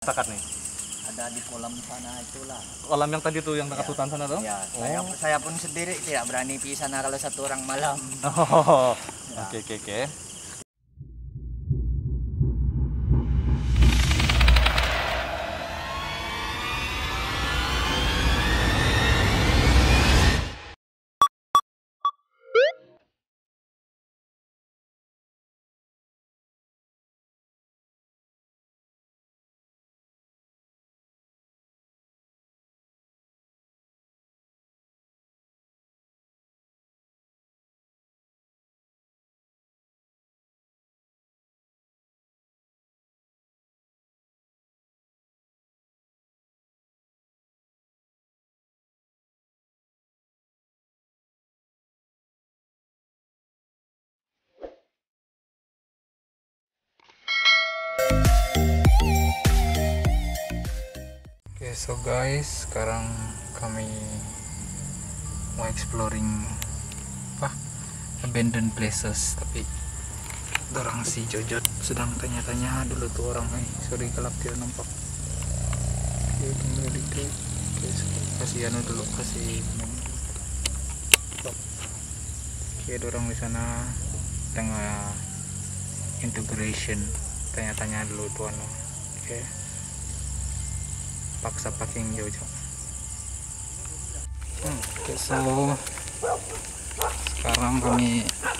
Takat nih. Ada di kolam sana itulah. Kolam yang tadi tuh yang dekat Ya. hutan sana tuh? Ya, saya pun sendiri tidak berani pergi sana kalau satu orang malam. Oh, Ya. oke. Oke, so guys, sekarang kami mau exploring abandoned places, tapi orang si Jojot sedang tanya-tanya dulu tuh orang. Sorry gelap tidak nampak. Oke, kembali ke kasih dulu, kasih oke, ada orang di sana tengah integration, tanya-tanya dulu tuh oke, paksa packing jauh-jauh. Oke, so sekarang kami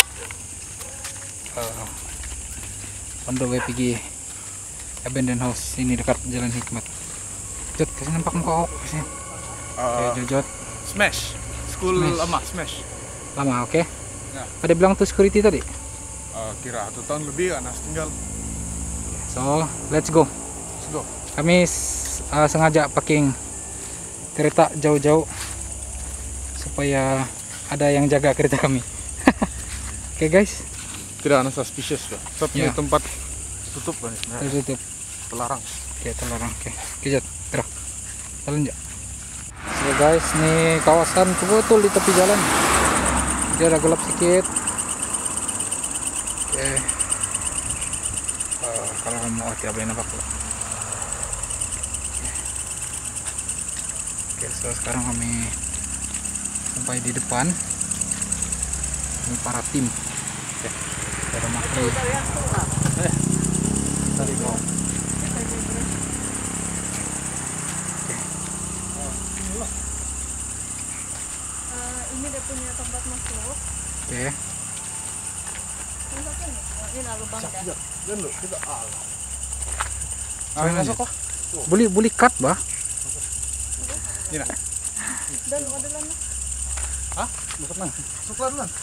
on the way pergi abandoned house ini dekat Jalan Hikmat. Jot, kasih nampak muka kok kasih. Oke, Jot. Smash. School Smash. lama, Smash. Lama, oke. Ya. Ada bilang tuh security tadi. Kira 1 tahun lebih Anas tinggal. So, let's go. Let's go. Kami sengaja packing kereta jauh-jauh supaya ada yang jaga kereta kami. Oke, guys. Tidak Anas suspicious ya. Tapi Ya. tempat tutup kan sebenarnya. Tutup. Terlarang. Oke, terlarang. Oke, Jot. Gerak. Jalan aja. So guys, nih kawasan betul di tepi jalan. Dia ada gelap sedikit. Oke. Kalau mau tidak boleh nampak loh. Oke, so sekarang kami sampai di depan. Ini para tim. Oke, ada Makri. Tadi mau. Ini dia punya tempat masuk. Oke. Ini lah lubang dah. Dan lu kita Masuk kok. Boleh cut bah. Ini nak. Dan ada lana. Hah? Masuk nang. Masuk lah duluan.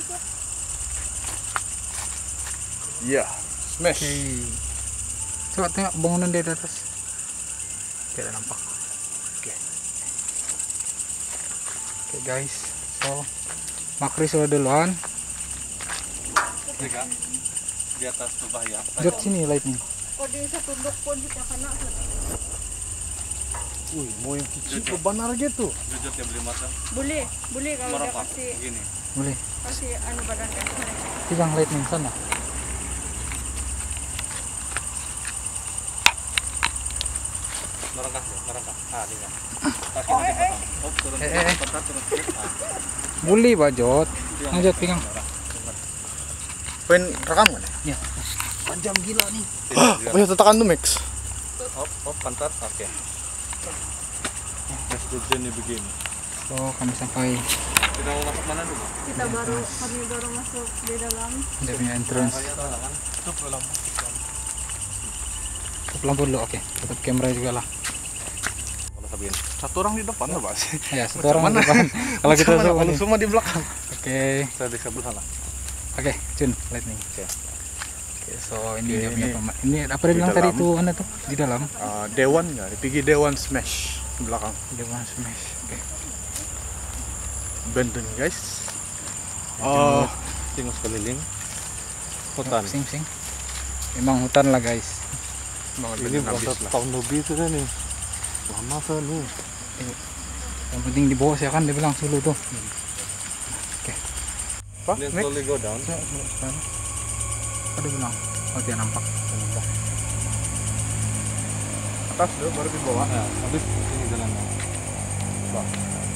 Iya. Smash. Oke. Coba tengok bangunan dia di atas. Tidak nampak. Oke guys. So Makri sudah duluan. Di atas tuh bahaya. Jot sini lightning. Kau di satu dok pun kita kena. Wih, mau yang kecil benar gitu. Jujur yang beli mata. Boleh kalau dia kasih Begini. Boleh. kasih anu badan kan. Pegang lightning sana. Merangkak. Tinggal. Kaki nanti potong. Turun. Boleh bah Jot. Jot pegang. Pengen rekam kan? Ya. Panjang gila nih. Punya tetakan tuh Max. Pantat. Oke. Tes tujuannya begini. So kami sampai. Kita mau masuk mana dulu? Kami baru masuk di dalam. Dia punya entrance. Tutup lampu. Tutup lampu dulu. Oke. Tutup kamera juga lah. Kalau sabihin. Satu orang di depan lah Pak. Ya, satu orang di depan. Kalau kita kalau semua di belakang. Oke. Saya di sebelah sana. Oke, Jun, lightning. Oke. So ini dia punya ini pemain. Ini apa dia di bilang tadi dalam. tuh mana tuh di dalam? Dewan nggak? Dipigi Dewan Smash di belakang. Dewan Smash. Oke. Abandon guys. Tinggal sekeliling. Hutan. Sing. Memang hutan lah guys. Ini berapa tahun lebih itu kan nih. Lama kan nih. Yang penting di bawah ya kan dia bilang Sulu tuh. Oke. Pak, slowly go down. Apa dia bilang? Oh dia nampak. atas dulu baru di bawah. Nah, habis ini jalannya. Wah.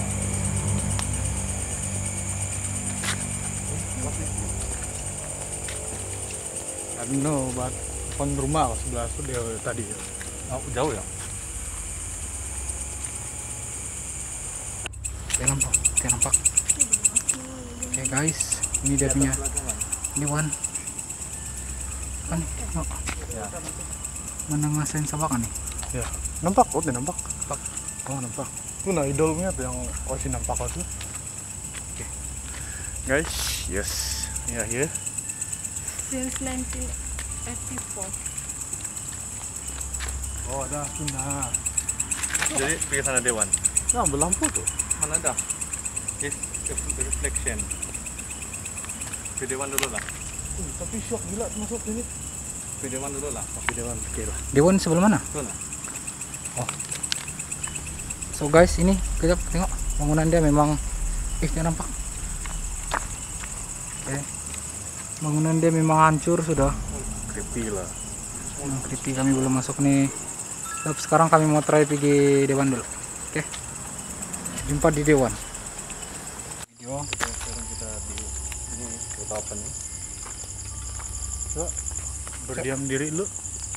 Buat pohon rumah sebelah itu dia tadi. Oh, jauh ya? Nampak. Oke guys, ini dia punya. Ini Wan. Kan, oh. Mana ngerasain sabak nih? Ya, nampak kok, nampak. Oh, nampak. Itu nah idolnya tuh yang masih nampak tuh. Oke. Guys, yes. Ya, ya. Since 1984. Oh, ada sudah. Jadi pergi sana Dewan. Nah, berlampu tuh. Mana ada? Reflection. Ke Dewan dulu lah. Tapi shock gila masuk ini. Ke Dewan dulu lah. Tapi Dewan oke lah. Dewan sebelah mana? Sana. So guys, ini kita tengok bangunan dia memang dia nampak. Oke. Bangunan dia memang hancur sudah. Creepy lah. Creepy, kami belum masuk nih. Tapi sekarang kami mau try pergi Dewan dulu. Oke. Jumpa di Dewan. Video. Sekarang kita di ini kota apa nih? Coba berdiam diri lu.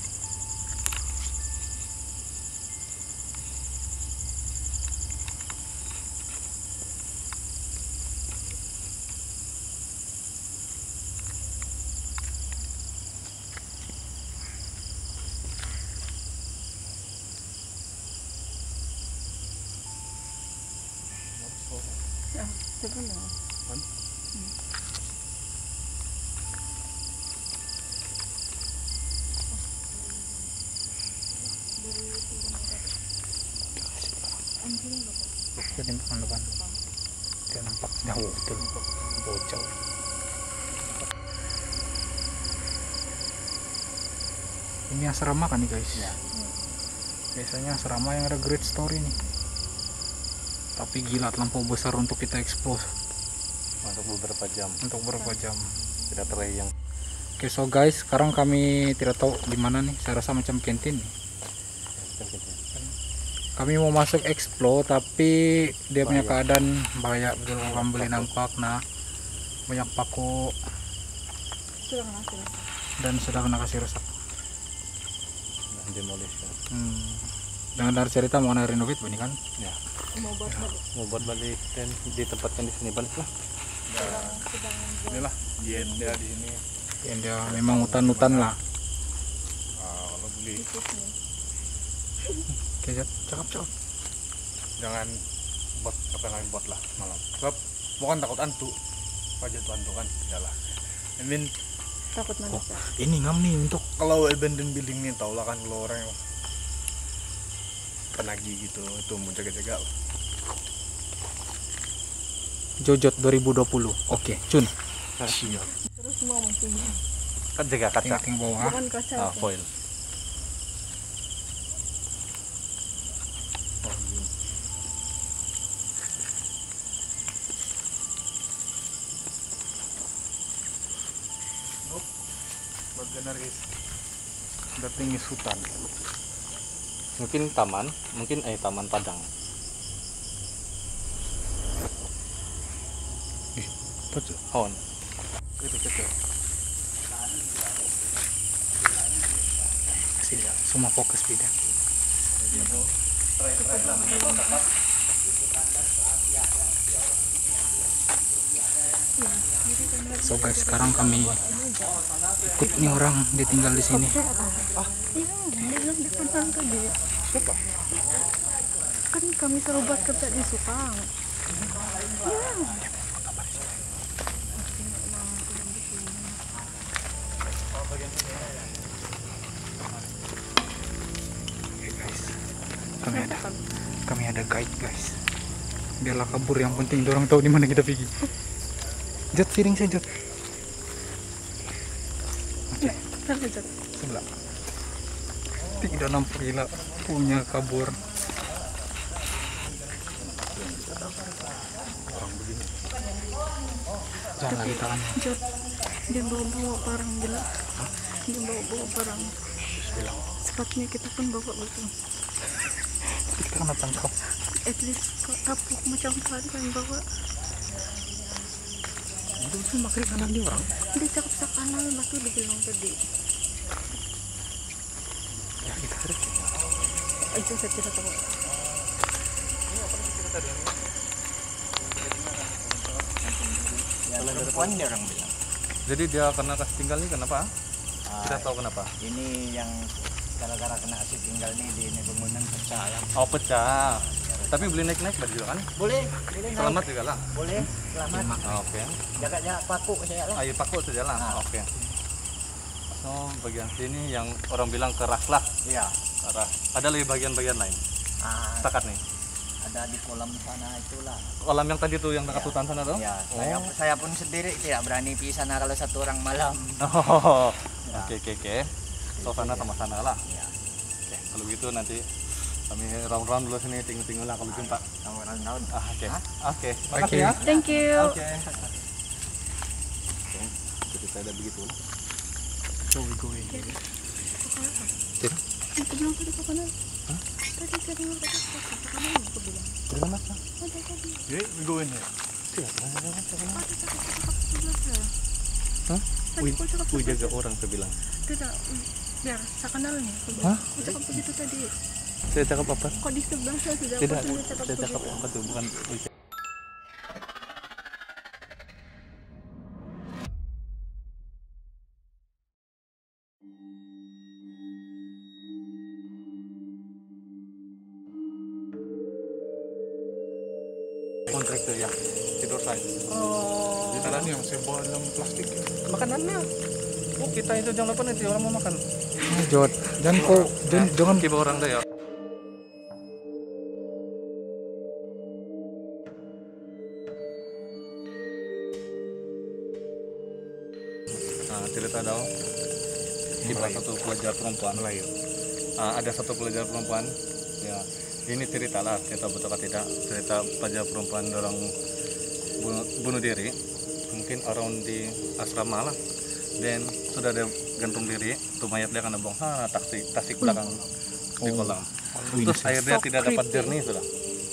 Ya, sebelah. Kita timpan depan. Dia nampak jauh betul. Bocor. Ini asrama kan nih guys? Ya. Biasanya asrama yang ada great story nih. Tapi gila terlampau besar untuk kita explore Untuk beberapa jam. Tidak terbayang. Oke, so guys, sekarang kami tidak tahu di mana nih. Saya rasa macam kantin nih. Kami mau masuk explore tapi dia punya keadaan bahaya betul. Orang beli nampak, nah banyak paku Sudah kena sini. dan sudah kena kasih rusak. Nah, demolish kan. Dengan dari cerita mau renovate ini kan? Ya. Mau buat balik. Mau buat balik dan ditempatkan di sini balik lah. Inilah dia di sini. Ya, dia memang hutan-hutan lah. Kalau beli Oke, cakep. jangan buat apa yang lain buat lah malam. Sebab bukan takut hantu. Aja tuh hantu kan, iyalah. I mean, Takut manusia. Ini ngam nih untuk kalau abandoned building nih tau lah kan kalau orang yang penagih gitu itu mau jaga-jaga lah. Jojot 2020. Oke, Cun. Siap. Terus mau mungkin. Kan jaga kaca. Tinggal bawah. Bukan kaca. Ah, itu. foil. Bagian dari dating is hutan. Mungkin taman, taman padang. Hon. Itu kecil. Kasih dia. Semua fokus beda. So guys, sekarang kami ikut nih orang dia tinggal di sini. Iya, dia bilang dia pernah tadi. Siapa? Kan kami selalu buat kerja di Supang. Kami ada guide guys. Biarlah kabur, yang penting orang tahu di mana kita pergi. Jat, piring saya Jat. Oke, sebelah. Tidak nampak, gila punya kabur. Jangan kita kan. Jod, dia bawa barang gila. Dia bawa barang. Sepatnya kita pun bawa betul. Kita kena tangkap. At least kapok macam kali kan bawa. Itu tuh makin kanan dia orang. Dia cakap sa kanal batu dibilang tadi. Ya kita kira. Itu saya tidak tahu. Ya, perempuan dia orang bilang. Jadi dia karena kasih tinggal nih kenapa? Ah, Kita tahu kenapa. ini yang gara-gara kena si tinggal nih di ini bangunan pecah ya. Oh pecah. Tapi beli naik-naik juga kan? Boleh, boleh naik. Selamat juga lah. Boleh, selamat. Oke. Jaga-jaga paku saya lah. Ayo paku saja lah. Ah. Oke. So bagian sini yang orang bilang keras lah. Iya. Keras. Ada lagi bagian-bagian lain. Ah, Sepakat nih. ada di kolam sana itulah. Kolam yang tadi tuh yang dekat Ya. hutan sana tuh? Ya, Oh. saya pun sendiri tidak berani pergi sana kalau satu orang malam. Oh. Ya. Oke. So sana sama sana lah. Ya, Oke. Kalau gitu nanti kami round-round dulu sini, tinggal-tinggal lah kalau jumpa. sama orang-orang. Oke. Hah? Oke. Oke. Makasih ya. Thank you. Oke. Jadi saya ada begitu. So we go in. Aku bilang tadi ke kanan. Tadi saya bilang tadi ke kanan. Aku bilang. Dari mana sih? Ada tadi. Yeah, we go in here. Tidak. Ada cakap sebelah saya. Hah? Tadi aku cakap Wih sebelah jaga saya. orang saya bilang. Tidak. Biar saya kenal nih. Aku bilang. Hah? Aku cakap begitu tadi. Saya cakap apa? Kok di sebelah saya sudah Tidak. aku sudah cakap Saya cakap begitu. apa tuh? Bukan. Kontraktor ya. Tidur saya. Oh. Di dalam yang saya bawa dalam plastik. Makanannya. Oh kita itu jam 8 nanti orang mau makan. Jod, jangan kau jangan Tiba orang deh ya. Nah, cerita dong. Kita satu pelajar perempuan. Melayu. Ada satu pelajar perempuan. Ya, ini cerita lah, kita betul atau tidak. Cerita pelajar perempuan dorong bunuh diri. Mungkin around di asrama lah. Dan sudah ada gantung diri, tuh mayat dia kena buang sana tasik belakang di kolam. Terus airnya So tidak dapat creepy. jernih sudah.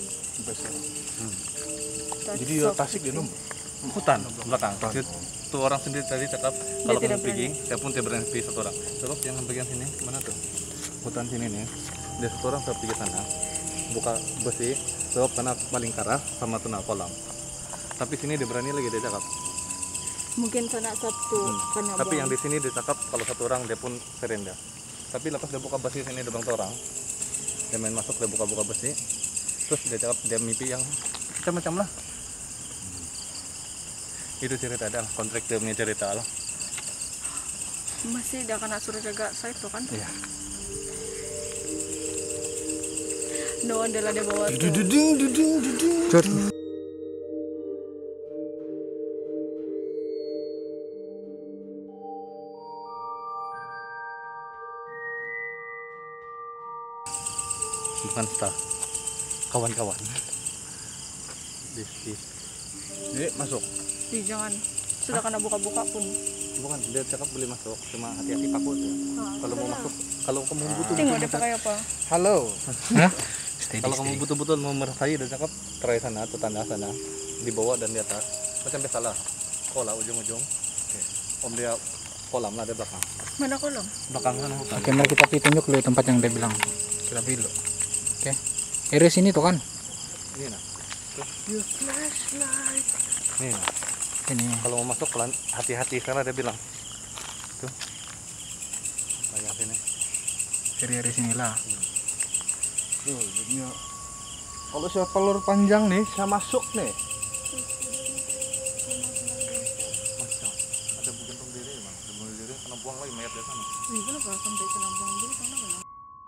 That's Jadi so tasik creepy. itu. Hutan belakang. Tuh orang sendiri tadi cakap kalau tidak kamu pergi, saya pun tidak berani pergi satu orang. Terus yang bagian sini mana tuh? Hutan sini nih. Dia satu orang saya pergi sana, buka besi, sebab karena paling keras sama tuna kolam. Tapi sini dia berani lagi dia cakap. Mungkin sana Sabtu karena Tapi buang. yang di sini dia cakap kalau satu orang dia pun serenda. Tapi lepas dia buka besi sini dia bang orang, dia main masuk dia buka besi, terus dia cakap dia mimpi yang macam-macam lah. Itu cerita dah, kontrak dia punya cerita lah. Masih dia kena suruh jaga saya tuh kan? Iya. No wonder lah dia bawa tuh. Jod. Bukan staff, kawan-kawan. This. Jadi masuk. Ih, jangan. Sudah kena buka-buka pun. Bukan, dia cakap boleh masuk, cuma hati-hati paku tuh. Kalau mau masuk, kalau kamu butuh Tengok dia pakai apa? Halo. Hah? Steady, kalau kamu steady. betul-betul mau merasakan, dia cakap terai sana atau tanda sana, di bawah dan di atas. Macam biasalah, kolam ujung-ujung. Oke. Om dia kolam lah di belakang. Mana kolom? Belakang sana hutan. Oke, mari kita pergi tunjuk dulu tempat yang dia bilang. Kita pergi dulu. Oke. Area sini tuh kan? Ini nah, Your flashlight. ini nah. Ini. Kalau mau masuk pelan, hati-hati karena dia bilang. Tuh. Banyak sini. Area sinilah. Tuh, jadinya. Kalau saya pelur panjang nih, saya masuk nih. Masa ada gantung diri emang, bunuh diri kena buang lagi mayat di sana. Wih, kenapa sampai kena buang dulu sana kan?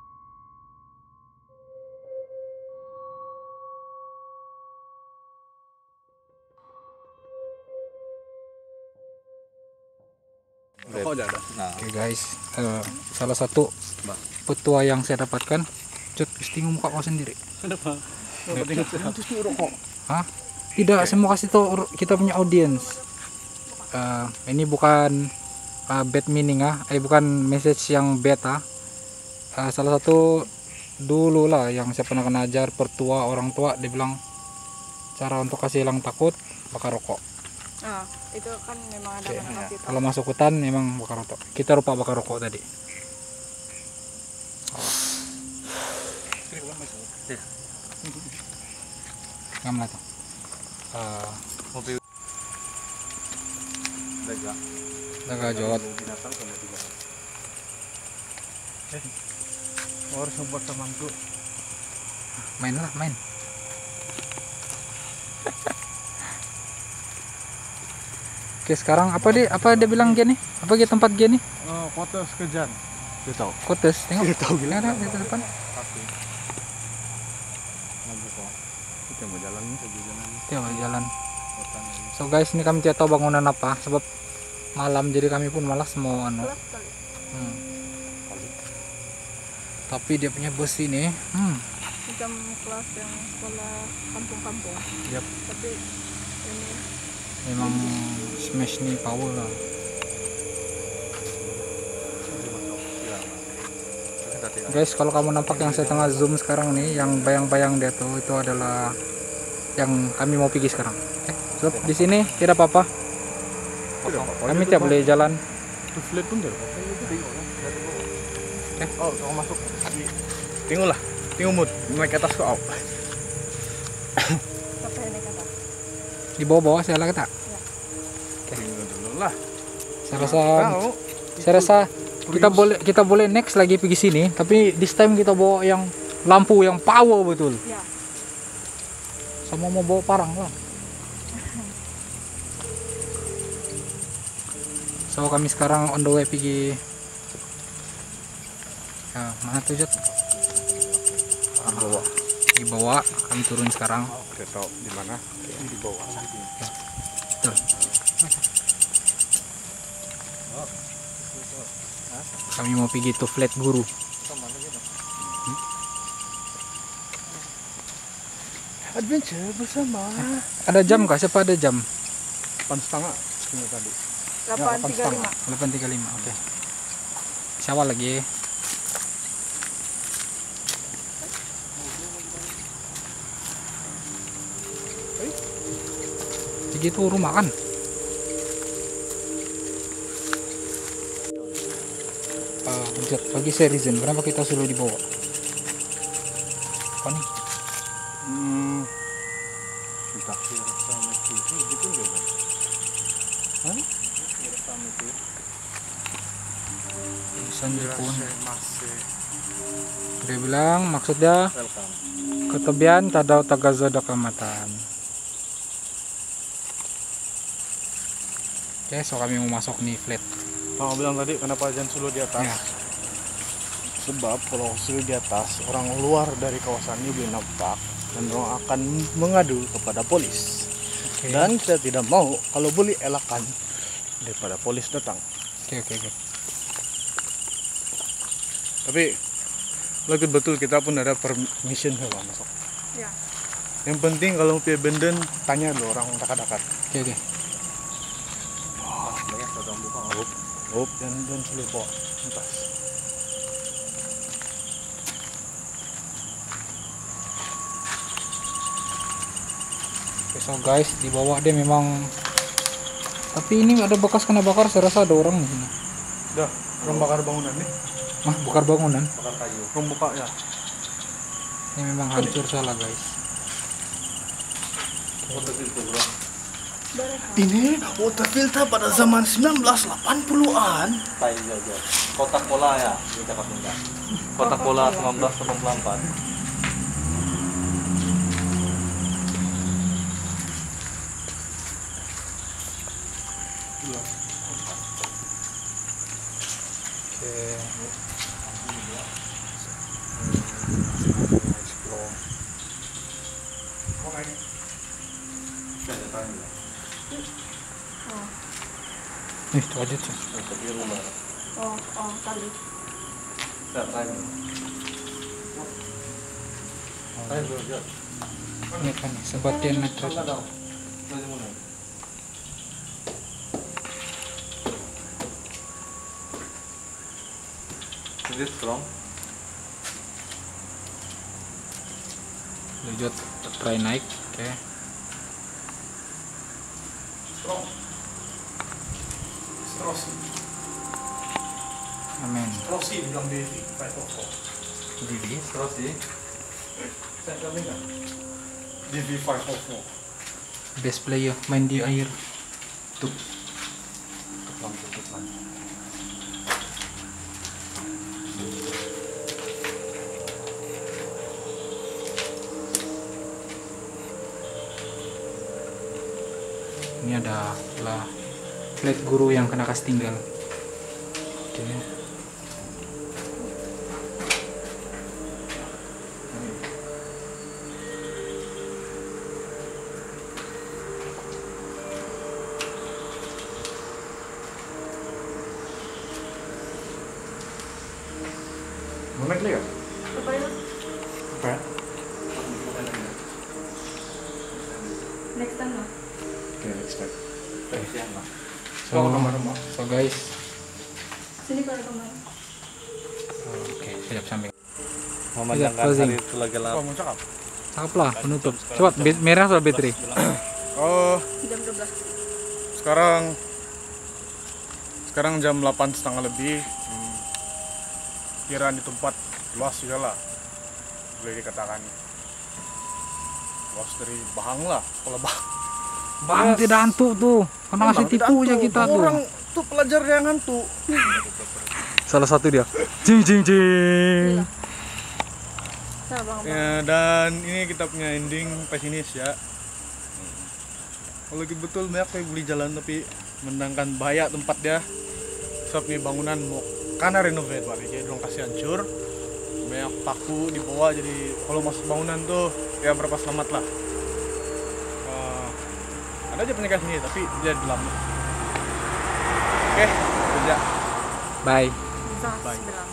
Rokok aja ada. Nah, Oke guys, salah satu petua yang saya dapatkan, Jod, pasti muka kau sendiri. Kenapa? Terus nih rokok. Hah? Tidak, saya mau kasih tahu kita punya audience. Ini bukan bad meaning bukan message yang bad. Salah satu dulu lah yang saya pernah kena ajar pertua orang tua, dia bilang cara untuk kasih hilang takut bakar rokok. Nah, itu kan memang ada Oke, nama kita. kalau masuk hutan memang bakar rokok. Kita lupa bakar rokok tadi. Ngam lah tuh. mobil daga Daga jawat. binatang sama juga. Harus ngebuat temanku. Main lah, main. Oke, sekarang apa dia bilang gini? Apa dia tempat gini? Kota Sekejan. Dia tahu. Kotes, tengok. Dia tahu gila. Ada di depan. Tapi ngebuka Kita mau jalan nih. Dia mau jalan. hutan ini. So guys, ini kami tidak tahu bangunan apa sebab malam, jadi kami pun malas mau anu. Kelas kali. Tapi dia punya bus ini. Macam kelas yang sekolah kampung-kampung. Yap. Tapi ini Memang smash nih power lah. Guys, kalau kamu nampak yang saya tengah zoom sekarang nih, yang bayang-bayang dia tuh, itu adalah yang kami mau pergi sekarang. Sob, di sini tidak apa-apa. Kami tidak boleh jalan. Tuh flat pun dia. Oh, kamu masuk. Tengok lah. Tengok mood. Naik ke atas kau. apa yang naik atas? Di bawah-bawah saya lah tak. Tengok dulu lah. Saya rasa kita boleh next lagi pergi sini, tapi this time kita bawa yang lampu yang power betul. Ya. Sama mau bawa parang lah. So kami sekarang on the way pergi. Ya, mana tuh Jod? Bawa. Di bawah, kami turun sekarang. Kita tahu di mana. Di bawah. Betul. Kami mau pergi to flat guru. Adventure bersama. Ada jam kah? Siapa ada jam? 8.30 ini tadi. 8.35. 8.35. Oke. Siapa lagi? Begitu rumah kan? Bentar, bagi saya reason kenapa kita suruh dibawa. Apa nih? Kita. Tulisan Jepun. Dia bilang maksudnya ketebian tadau tagazo dakamatan. Oke, so kami mau masuk nih flat. Kamu bilang tadi kenapa jangan suluh di atas? Ya. Sebab kalau suluh di atas, orang luar dari kawasan ini boleh nampak dan orang akan mengadu kepada polis. Oke. Dan saya tidak mau kalau boleh elakkan daripada polis datang. Oke. Tapi lagi betul kita pun ada permission kalau masuk. Ya. Yang penting kalau mau abandon tanya dulu orang dekat-dekat. Oke. Dan sulit po. Entas. Oke, so guys, di bawah dia memang, tapi ini ada bekas kena bakar, saya rasa ada orang di sini. Dah, orang bakar bangunan nih. Mah, bakar bangunan. Bakar kayu. Orang buka ya. Ini memang hancur salah guys. Foto itu bro. Ini water filter pada zaman 1980-an. Tai aja. Kotak bola ya, di Jakarta Tengah. Kotak bola 1984. Itu aja tuh. Di rumah. Oh, tadi. Tanya. Tanya dulu, Jod. Ini kan sebagian netral. Is it strong? Jojot try naik. Oke. Amin. Rossi bilang Devi 544. Jadi Terus sih. Devi 544. best player main di air. Tuh. Ini ada lah plate guru yang kena kas tinggal. Oke. Mau naik lihat? Apa ya? Apa? Next time lah. Oke, next time. So guys, Sini kalau kemarin. oke siap sampai. Memandangkan closing. hari itu lagi gelap. Apa mau cakap? Cakep lah penutup. Coba merah atau battery? Oh, Jam 12. sekarang jam 8:30 lebih. Kiraan di tempat luas juga lah, boleh dikatakan luas dari Bahang lah. Kalau Bang tidak hantu tuh, karena ngasih tipu aja kita tuh. Orang tuh pelajar yang hantu. Salah satu dia. Jing jing jing. Nah, Bang. Ya, dan ini kita punya ending pesimis ya. Kalau betul banyak yang beli jalan tapi menangkan bahaya tempat dia. Sebab nih bangunan mau karena renovate balik jadi dong kasih hancur. Banyak paku di bawah jadi kalau masuk bangunan tuh ya berapa selamat lah. Ada aja penyekat sini tapi dia di dalam. Oke, kerja. Bye. Bisa bilang.